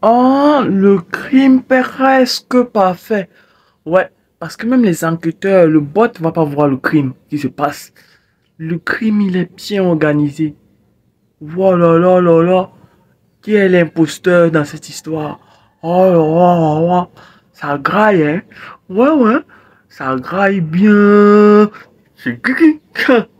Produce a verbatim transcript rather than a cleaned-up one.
Oh, le crime presque parfait. Ouais, parce que même les enquêteurs, le bot va pas voir le crime qui se passe. Le crime, il est bien organisé. Voilà, là, là, là. Qui est l'imposteur dans cette histoire? Oh là là là là. Ça graille, hein? Ouais, ouais. Ça graille bien. C'est qui?